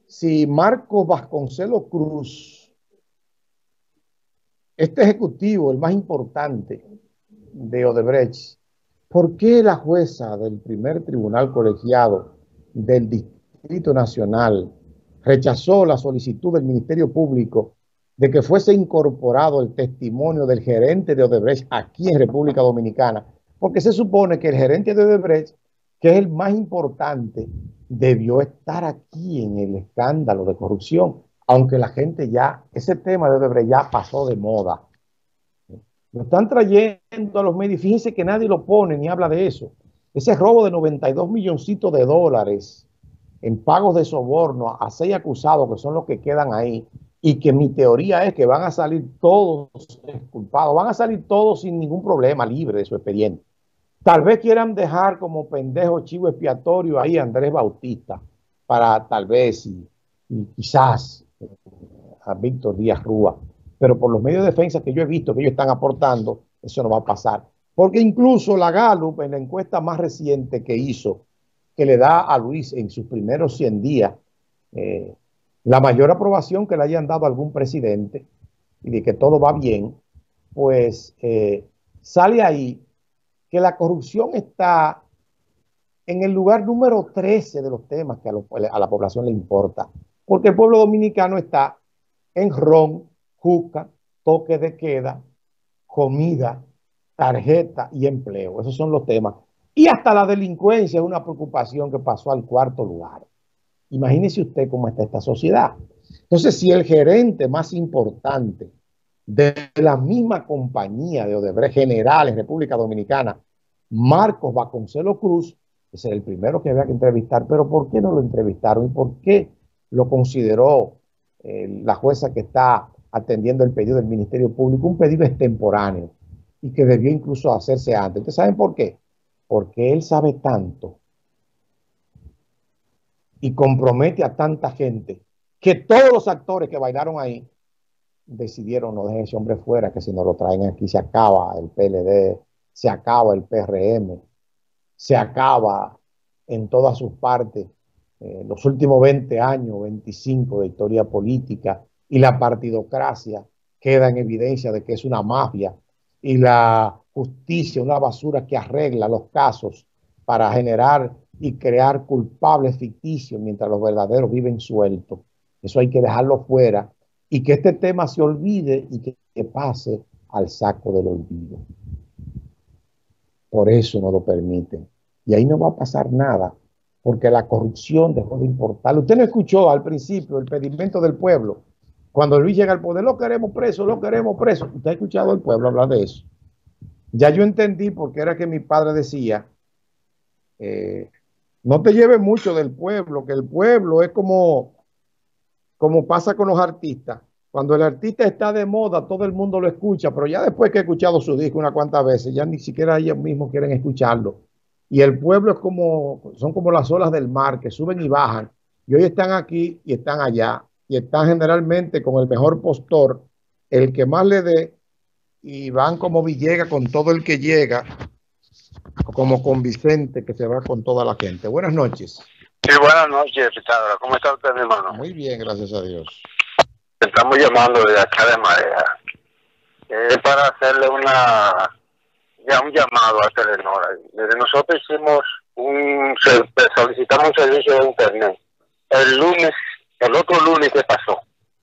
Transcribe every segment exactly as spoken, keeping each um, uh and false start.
si Marcos Vasconcelos Cruz, este ejecutivo, el más importante de Odebrecht, ¿por qué la jueza del primer tribunal colegiado del Distrito Nacional rechazó la solicitud del Ministerio Público de que fuese incorporado el testimonio del gerente de Odebrecht aquí en República Dominicana? Porque se supone que el gerente de Odebrecht, que es el más importante, debió estar aquí en el escándalo de corrupción, aunque la gente ya, ese tema de Odebrecht ya pasó de moda. Lo están trayendo a los medios. Fíjense que nadie lo pone ni habla de eso. Ese robo de noventa y dos milloncitos de dólares en pagos de soborno a seis acusados, que son los que quedan ahí, y que mi teoría es que van a salir todos culpados, van a salir todos sin ningún problema, libre de su expediente. Tal vez quieran dejar como pendejo chivo expiatorio ahí a Andrés Bautista, para tal vez y, y quizás a Víctor Díaz Rúa. Pero por los medios de defensa que yo he visto que ellos están aportando, eso no va a pasar. Porque incluso la Gallup, en la encuesta más reciente que hizo, que le da a Luis en sus primeros cien días, eh, la mayor aprobación que le hayan dado a algún presidente, y de que todo va bien, pues eh, sale ahí que la corrupción está en el lugar número trece de los temas que a, lo, a la población le importa. Porque el pueblo dominicano está en ron, juca, toque de queda, comida, tarjeta y empleo. Esos son los temas. Y hasta la delincuencia es una preocupación que pasó al cuarto lugar. Imagínese usted cómo está esta sociedad. Entonces, si el gerente más importante de la misma compañía de Odebrecht General en República Dominicana, Marcos Vasconcelos Cruz, ese es el primero que había que entrevistar, pero ¿por qué no lo entrevistaron? ¿Y por qué lo consideró eh, la jueza que está atendiendo el pedido del Ministerio Público un pedido extemporáneo y que debió incluso hacerse antes? ¿Ustedes saben por qué? Porque él sabe tanto y compromete a tanta gente que todos los actores que bailaron ahí decidieron no dejar ese hombre fuera, que si no lo traen aquí se acaba el P L D, se acaba el P R M, se acaba en todas sus partes eh, los últimos veinte años, veinticinco de historia política, y la partidocracia queda en evidencia de que es una mafia, y la justicia una basura que arregla los casos para generar y crear culpables ficticios mientras los verdaderos viven sueltos. Eso hay que dejarlo fuera y que este tema se olvide y que, que pase al saco del olvido. Por eso no lo permiten. Y ahí no va a pasar nada, porque la corrupción dejó de importar. Usted no escuchó al principio el pedimento del pueblo. Cuando Luis llega al poder, lo queremos preso, lo queremos preso. Usted ha escuchado al pueblo hablar de eso. Ya yo entendí porque era que mi padre decía, eh, no te lleves mucho del pueblo, que el pueblo es como, como pasa con los artistas. Cuando el artista está de moda, todo el mundo lo escucha, pero ya después que he escuchado su disco unas cuantas veces, ya ni siquiera ellos mismos quieren escucharlo. Y el pueblo es como, son como las olas del mar, que suben y bajan. Y hoy están aquí y están allá. Y están generalmente con el mejor postor, el que más le dé, y van como Villegas con todo el que llega, como con Vicente, que se va con toda la gente. Buenas noches. Sí, buenas noches, Pitágoras. ¿Cómo está usted, mi hermano? Muy bien, gracias a Dios. Estamos llamando desde acá de Marea. Es eh, para hacerle una ya un llamado a Telenor. Desde nosotros hicimos un solicitamos un servicio de internet. El lunes, el otro lunes que pasó.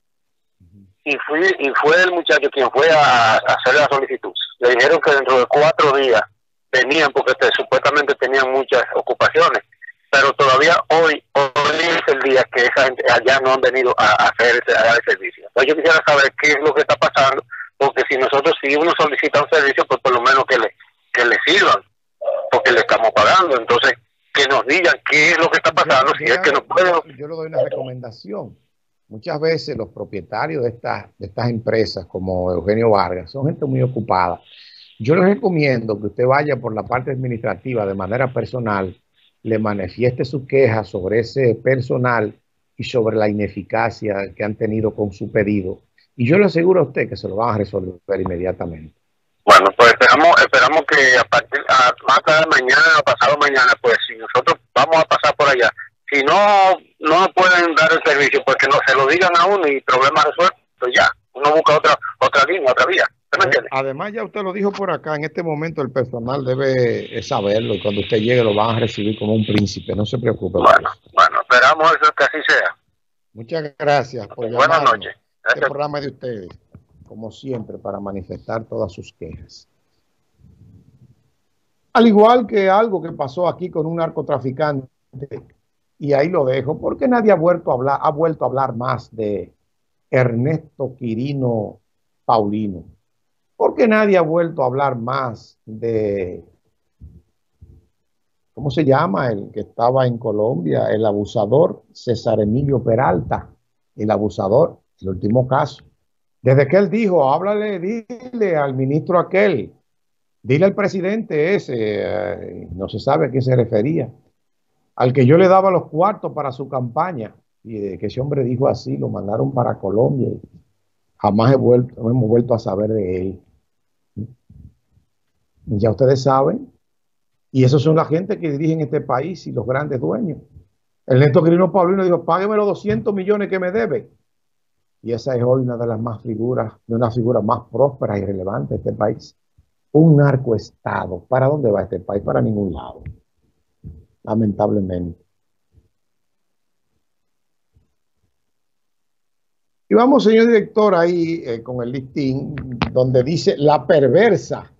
Y fui y fue el muchacho quien fue a, a hacer la solicitud. Le dijeron que dentro de cuatro días venían porque te, supuestamente tenían muchas ocupaciones. Pero todavía hoy, hoy es el día que esa gente allá no han venido a, a hacer ese, a dar el servicio. Entonces yo quisiera saber qué es lo que está pasando, porque si nosotros, si uno solicita un servicio, pues por lo menos que le, que le sirvan, porque le estamos pagando. Entonces, que nos digan qué es lo que está pasando, yo, si es que no puedo. Yo le doy una recomendación. Muchas veces los propietarios de estas, de estas empresas, como Eugenio Vargas, son gente muy ocupada. Yo les recomiendo que usted vaya por la parte administrativa de manera personal, le manifieste su queja sobre ese personal y sobre la ineficacia que han tenido con su pedido. Y yo le aseguro a usted que se lo van a resolver inmediatamente. Bueno, pues esperamos, esperamos que a partir a, más tarde mañana o pasado mañana, pues si nosotros vamos a pasar por allá, Si no, no pueden dar el servicio, pues que no se lo digan a uno y problema resuelto, pues ya, uno busca otra otra línea, otra vía. ¿Me entiende? Además, ya usted lo dijo por acá, en este momento el personal debe saberlo y cuando usted llegue lo van a recibir como un príncipe, no se preocupe. Bueno, bueno, esperamos eso que así sea. Muchas gracias por llamarnos. Buenas noches. Este programa es de ustedes, como siempre, para manifestar todas sus quejas. Al igual que algo que pasó aquí con un narcotraficante, y ahí lo dejo, porque nadie ha vuelto a hablar, ha vuelto a hablar más de Ernesto Quirino Paulino. Porque nadie ha vuelto a hablar más de, ¿cómo se llama? El que estaba en Colombia, el abusador César Emilio Peralta, el abusador, el último caso. Desde que él dijo, háblale, dile al ministro aquel, dile al presidente ese, eh, no se sabe a quién se refería, al que yo le daba los cuartos para su campaña, y de que ese hombre dijo así, lo mandaron para Colombia, y jamás he vuelto, no hemos vuelto a saber de él. Ya ustedes saben, y esos son la gente que dirigen este país y los grandes dueños. Ernesto Quirino Paulino dijo, págueme los doscientos millones que me debe. Y esa es hoy una de las más figuras, de una figura más próspera y relevante de este país. Un narcoestado. ¿Para dónde va este país? Para ningún lado. Lamentablemente. Y vamos, señor director, ahí eh, con el listín, donde dice la perversa